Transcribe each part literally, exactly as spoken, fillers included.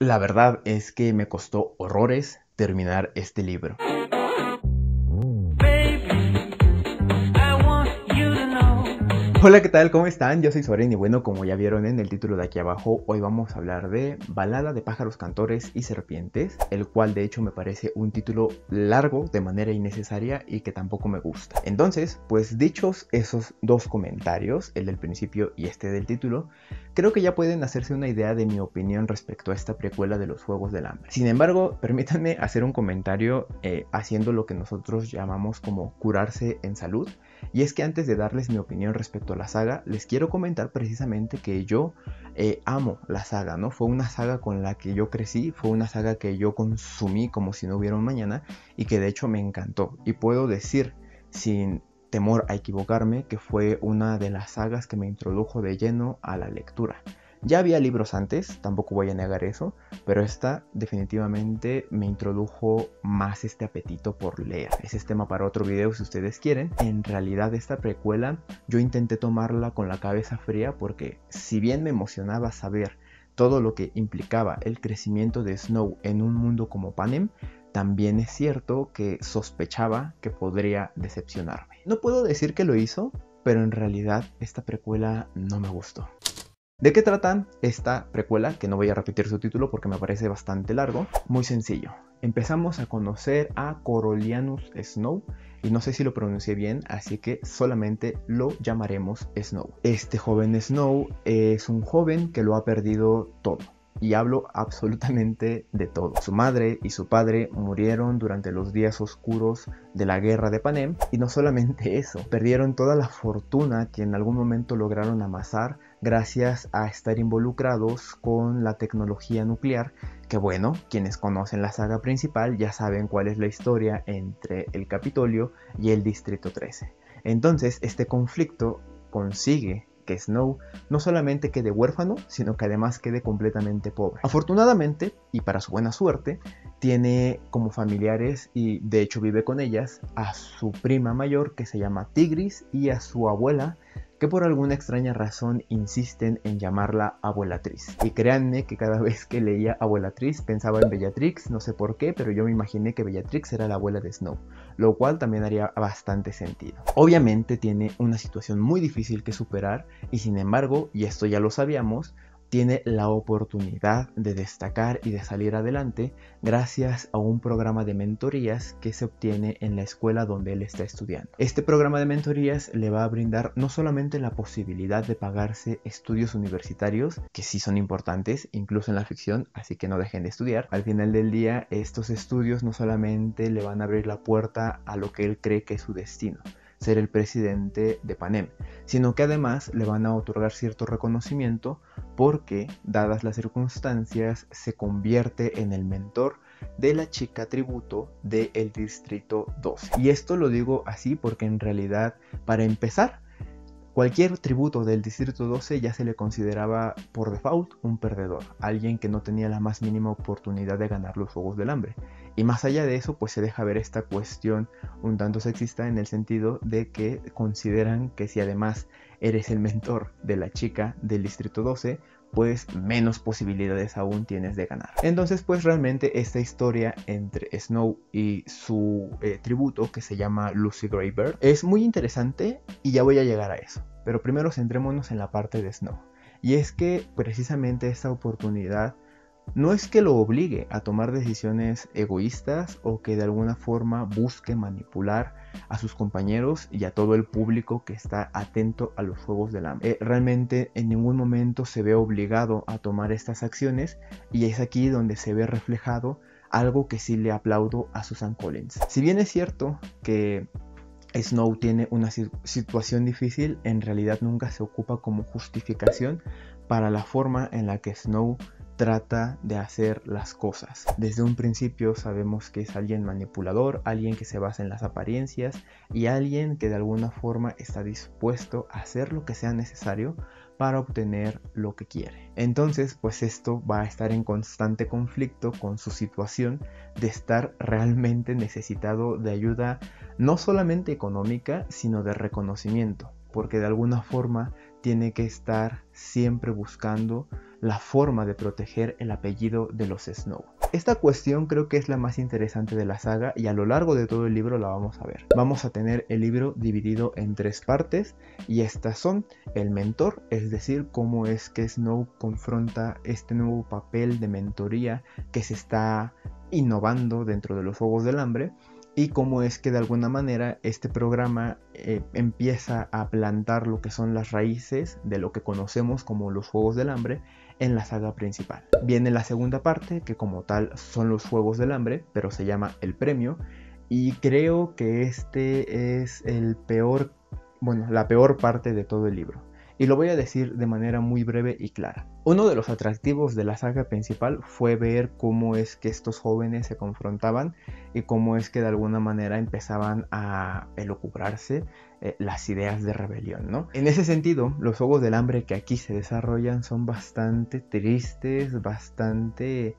La verdad es que me costó horrores terminar este libro. Hola, ¿qué tal? ¿Cómo están? Yo soy Soren y bueno, como ya vieron en el título de aquí abajo, hoy vamos a hablar de Balada de pájaros cantores y serpientes, el cual de hecho me parece un título largo de manera innecesaria y que tampoco me gusta. Entonces, pues dichos esos dos comentarios, el del principio y este del título, creo que ya pueden hacerse una idea de mi opinión respecto a esta precuela de los Juegos del Hambre. Sin embargo, permítanme hacer un comentario eh, haciendo lo que nosotros llamamos como curarse en salud. Y es que antes de darles mi opinión respecto a la saga, les quiero comentar precisamente que yo eh, amo la saga, ¿no? Fue una saga con la que yo crecí, fue una saga que yo consumí como si no hubiera un mañana y que de hecho me encantó. Y puedo decir sin temor a equivocarme que fue una de las sagas que me introdujo de lleno a la lectura. Ya había libros antes, tampoco voy a negar eso, pero esta definitivamente me introdujo más este apetito por leer. Ese es tema para otro video si ustedes quieren. En realidad esta precuela yo intenté tomarla con la cabeza fría porque si bien me emocionaba saber todo lo que implicaba el crecimiento de Snow en un mundo como Panem, también es cierto que sospechaba que podría decepcionarme. No puedo decir que lo hizo, pero en realidad esta precuela no me gustó. ¿De qué trata esta precuela? Que no voy a repetir su título porque me parece bastante largo. Muy sencillo. Empezamos a conocer a Coriolanus Snow. Y no sé si lo pronuncié bien, así que solamente lo llamaremos Snow. Este joven Snow es un joven que lo ha perdido todo. Y hablo absolutamente de todo. Su madre y su padre murieron durante los días oscuros de la guerra de Panem. Y no solamente eso, perdieron toda la fortuna que en algún momento lograron amasar gracias a estar involucrados con la tecnología nuclear. Que bueno, quienes conocen la saga principal ya saben cuál es la historia entre el Capitolio y el Distrito trece. Entonces este conflicto consigue que Snow no solamente quede huérfano, sino que además quede completamente pobre. Afortunadamente, y para su buena suerte, tiene como familiares, y de hecho vive con ellas, a su prima mayor que se llama Tigris y a su abuela, que por alguna extraña razón insisten en llamarla Abuelatriz. Y créanme que cada vez que leía Abuelatriz pensaba en Bellatrix, no sé por qué, pero yo me imaginé que Bellatrix era la abuela de Snow, lo cual también haría bastante sentido. Obviamente tiene una situación muy difícil que superar y sin embargo, y esto ya lo sabíamos, tiene la oportunidad de destacar y de salir adelante gracias a un programa de mentorías que se obtiene en la escuela donde él está estudiando. Este programa de mentorías le va a brindar no solamente la posibilidad de pagarse estudios universitarios, que sí son importantes, incluso en la ficción, así que no dejen de estudiar. Al final del día, estos estudios no solamente le van a abrir la puerta a lo que él cree que es su destino, ser el presidente de Panem, sino que además le van a otorgar cierto reconocimiento porque, dadas las circunstancias, se convierte en el mentor de la chica tributo del Distrito doce. Y esto lo digo así porque en realidad, para empezar, cualquier tributo del Distrito doce ya se le consideraba por default un perdedor, alguien que no tenía la más mínima oportunidad de ganar los Juegos del Hambre. Y más allá de eso, pues se deja ver esta cuestión un tanto sexista en el sentido de que consideran que si además eres el mentor de la chica del Distrito doce, pues menos posibilidades aún tienes de ganar. Entonces pues realmente esta historia entre Snow y su eh, tributo, que se llama Lucy Greybird, es muy interesante y ya voy a llegar a eso. Pero primero centrémonos en la parte de Snow. Y es que precisamente esta oportunidad no es que lo obligue a tomar decisiones egoístas o que de alguna forma busque manipular a sus compañeros y a todo el público que está atento a los Juegos del Hambre. Eh, realmente en ningún momento se ve obligado a tomar estas acciones y es aquí donde se ve reflejado algo que sí le aplaudo a Susan Collins. Si bien es cierto que Snow tiene una situación difícil, en realidad nunca se ocupa como justificación para la forma en la que Snow trata de hacer las cosas. Desde un principio sabemos que es alguien manipulador, alguien que se basa en las apariencias y alguien que de alguna forma está dispuesto a hacer lo que sea necesario para obtener lo que quiere. Entonces, pues esto va a estar en constante conflicto con su situación de estar realmente necesitado de ayuda, no solamente económica, sino de reconocimiento, porque de alguna forma tiene que estar siempre buscando la forma de proteger el apellido de los Snow. Esta cuestión creo que es la más interesante de la saga y a lo largo de todo el libro la vamos a ver. Vamos a tener el libro dividido en tres partes y estas son el mentor, es decir, cómo es que Snow confronta este nuevo papel de mentoría que se está innovando dentro de los Juegos del Hambre y cómo es que de alguna manera este programa eh, empieza a plantar lo que son las raíces de lo que conocemos como los Juegos del Hambre en la saga principal. Viene la segunda parte, que como tal son los Juegos del Hambre, pero se llama El Premio, y creo que este es el peor, bueno, la peor parte de todo el libro. Y lo voy a decir de manera muy breve y clara. Uno de los atractivos de la saga principal fue ver cómo es que estos jóvenes se confrontaban y cómo es que de alguna manera empezaban a elucubrarse eh, las ideas de rebelión, ¿no? En ese sentido, los Juegos del Hambre que aquí se desarrollan son bastante tristes, bastante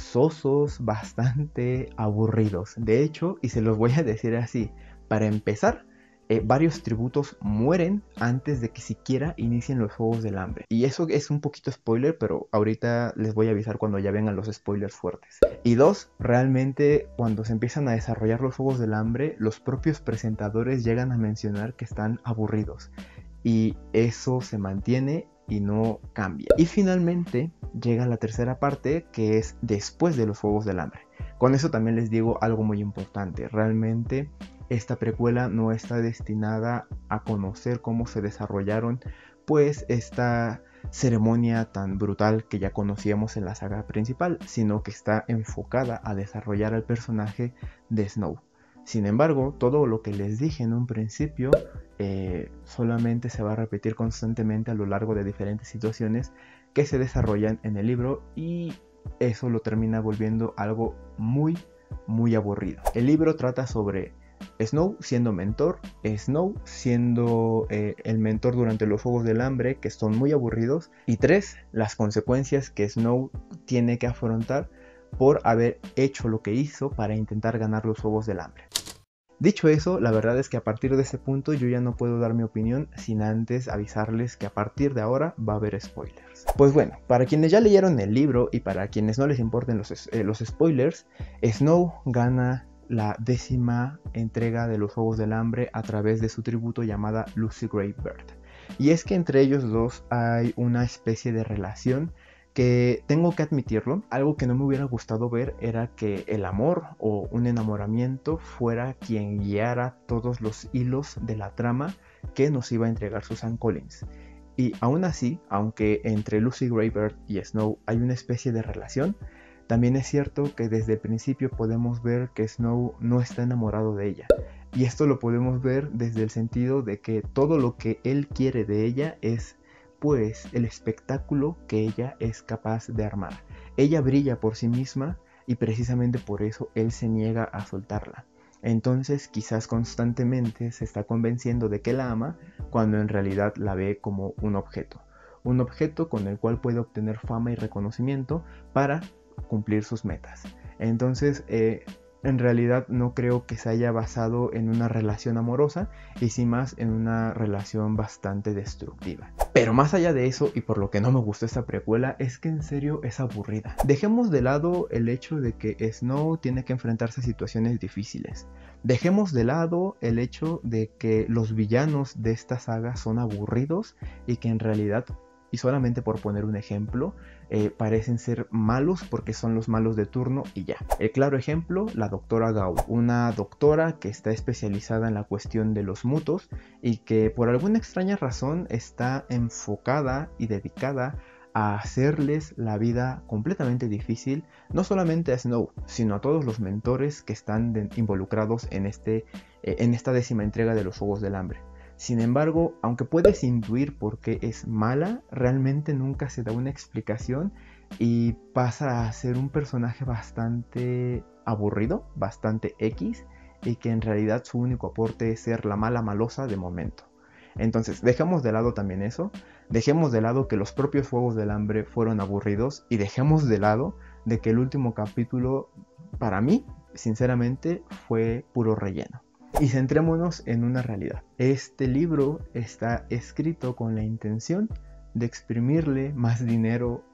sosos, bastante aburridos. De hecho, y se los voy a decir así, para empezar, Eh, varios tributos mueren antes de que siquiera inicien los Juegos del Hambre. Y eso es un poquito spoiler, pero ahorita les voy a avisar cuando ya vengan los spoilers fuertes. Y dos, realmente cuando se empiezan a desarrollar los Juegos del Hambre, los propios presentadores llegan a mencionar que están aburridos. Y eso se mantiene y no cambia. Y finalmente llega la tercera parte, que es después de los Juegos del Hambre. Con eso también les digo algo muy importante. Realmente esta precuela no está destinada a conocer cómo se desarrollaron pues esta ceremonia tan brutal que ya conocíamos en la saga principal, sino que está enfocada a desarrollar al personaje de Snow. Sin embargo, todo lo que les dije en un principio eh, solamente se va a repetir constantemente a lo largo de diferentes situaciones que se desarrollan en el libro y eso lo termina volviendo algo muy, muy aburrido. El libro trata sobre Snow siendo mentor, Snow siendo eh, el mentor durante los Juegos del Hambre, que son muy aburridos, y tres, las consecuencias que Snow tiene que afrontar por haber hecho lo que hizo para intentar ganar los Juegos del Hambre. Dicho eso, la verdad es que a partir de ese punto yo ya no puedo dar mi opinión sin antes avisarles que a partir de ahora va a haber spoilers. Pues bueno, para quienes ya leyeron el libro y para quienes no les importen los, eh, los spoilers, Snow gana la décima entrega de los Juegos del Hambre a través de su tributo llamada Lucy Greybird. Y es que entre ellos dos hay una especie de relación que tengo que admitirlo, algo que no me hubiera gustado ver era que el amor o un enamoramiento fuera quien guiara todos los hilos de la trama que nos iba a entregar Susan Collins. Y aún así, aunque entre Lucy Greybird y Snow hay una especie de relación, también es cierto que desde el principio podemos ver que Snow no está enamorado de ella. Y esto lo podemos ver desde el sentido de que todo lo que él quiere de ella es pues el espectáculo que ella es capaz de armar. Ella brilla por sí misma y precisamente por eso él se niega a soltarla. Entonces quizás constantemente se está convenciendo de que la ama cuando en realidad la ve como un objeto. Un objeto con el cual puede obtener fama y reconocimiento para cumplir sus metas. Entonces eh, en realidad no creo que se haya basado en una relación amorosa y sí más en una relación bastante destructiva. Pero más allá de eso, y por lo que no me gustó esta precuela, es que en serio es aburrida. Dejemos de lado el hecho de que Snow tiene que enfrentarse a situaciones difíciles. Dejemos de lado el hecho de que los villanos de esta saga son aburridos y que en realidad, y solamente por poner un ejemplo, eh, parecen ser malos porque son los malos de turno y ya. El claro ejemplo, la doctora Gao, una doctora que está especializada en la cuestión de los mutos y que por alguna extraña razón está enfocada y dedicada a hacerles la vida completamente difícil, no solamente a Snow, sino a todos los mentores que están de, involucrados en, este, eh, en esta décima entrega de los Juegos del Hambre. Sin embargo, aunque puedes intuir por qué es mala, realmente nunca se da una explicación y pasa a ser un personaje bastante aburrido, bastante X, y que en realidad su único aporte es ser la mala malosa de momento. Entonces, dejemos de lado también eso, dejemos de lado que los propios Juegos del Hambre fueron aburridos y dejemos de lado de que el último capítulo, para mí, sinceramente, fue puro relleno. Y centrémonos en una realidad. Este libro está escrito con la intención de exprimirle más dinero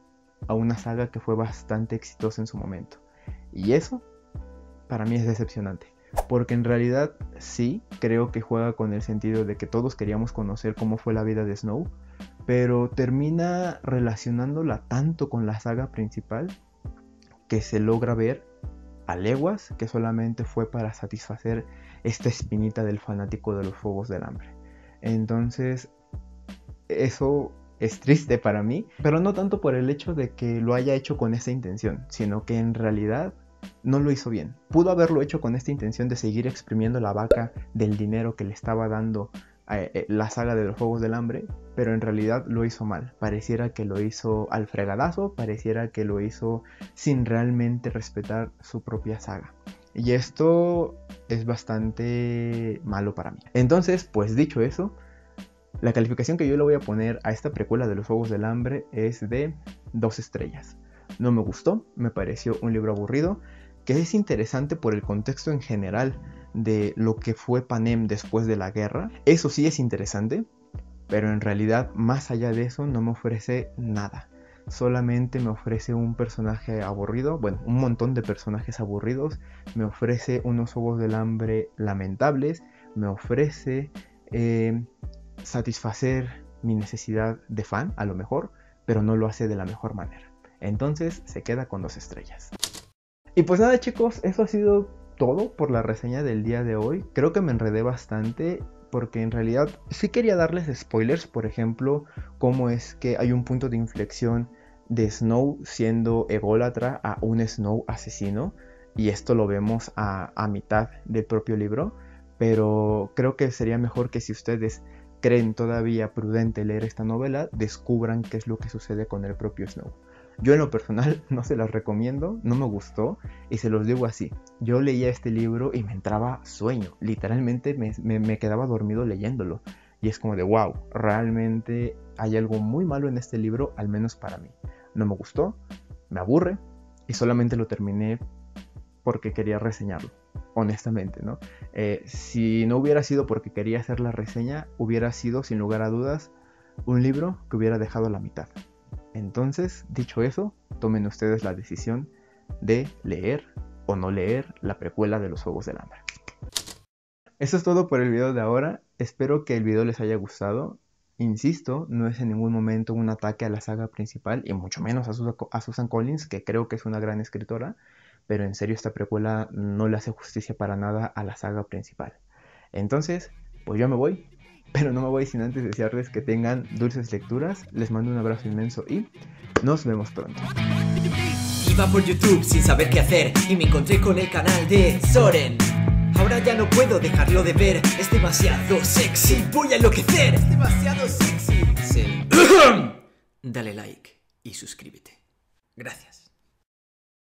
a una saga que fue bastante exitosa en su momento. Y eso, para mí, es decepcionante. Porque en realidad sí, creo que juega con el sentido de que todos queríamos conocer cómo fue la vida de Snow, pero termina relacionándola tanto con la saga principal que se logra ver a leguas que solamente fue para satisfacer esta espinita del fanático de los Juegos del Hambre. Entonces, eso es triste para mí, pero no tanto por el hecho de que lo haya hecho con esa intención, sino que en realidad no lo hizo bien. Pudo haberlo hecho con esta intención de seguir exprimiendo la vaca del dinero que le estaba dando eh, la saga de los Juegos del Hambre, pero en realidad lo hizo mal. Pareciera que lo hizo al fregadazo, pareciera que lo hizo sin realmente respetar su propia saga. Y esto es bastante malo para mí. Entonces, pues dicho eso, la calificación que yo le voy a poner a esta precuela de los Juegos del Hambre es de dos estrellas. No me gustó, me pareció un libro aburrido, que es interesante por el contexto en general de lo que fue Panem después de la guerra. Eso sí es interesante, pero en realidad más allá de eso no me ofrece nada. Solamente me ofrece un personaje aburrido, bueno, un montón de personajes aburridos, me ofrece unos Juegos del Hambre lamentables, me ofrece eh, satisfacer mi necesidad de fan, a lo mejor, pero no lo hace de la mejor manera. Entonces se queda con dos estrellas. Y pues nada, chicos, eso ha sido todo por la reseña del día de hoy. Creo que me enredé bastante porque en realidad sí quería darles spoilers, por ejemplo, cómo es que hay un punto de inflexión de Snow siendo ególatra a un Snow asesino, y esto lo vemos a, a mitad del propio libro, pero creo que sería mejor que si ustedes creen todavía prudente leer esta novela, descubran qué es lo que sucede con el propio Snow. Yo en lo personal no se las recomiendo, no me gustó y se los digo así. Yo leía este libro y me entraba sueño, literalmente me, me, me quedaba dormido leyéndolo. Y es como de wow, realmente hay algo muy malo en este libro, al menos para mí. No me gustó, me aburre y solamente lo terminé porque quería reseñarlo, honestamente, ¿no? Eh, si no hubiera sido porque quería hacer la reseña, hubiera sido sin lugar a dudas un libro que hubiera dejado a la mitad. Entonces, dicho eso, tomen ustedes la decisión de leer o no leer la precuela de los Juegos del Hambre. Eso es todo por el video de ahora. Espero que el video les haya gustado. Insisto, no es en ningún momento un ataque a la saga principal y mucho menos a, Sus a Susan Collins, que creo que es una gran escritora, pero en serio esta precuela no le hace justicia para nada a la saga principal. Entonces, pues yo me voy. Pero no me voy sin antes desearles que tengan dulces lecturas. Les mando un abrazo inmenso y nos vemos pronto. Iba por YouTube sin saber qué hacer y me encontré con el canal de Soren. Ahora ya no puedo dejarlo de ver, es demasiado sexy, voy a enloquecer. Es demasiado sexy. Sí. Dale like y suscríbete. Gracias.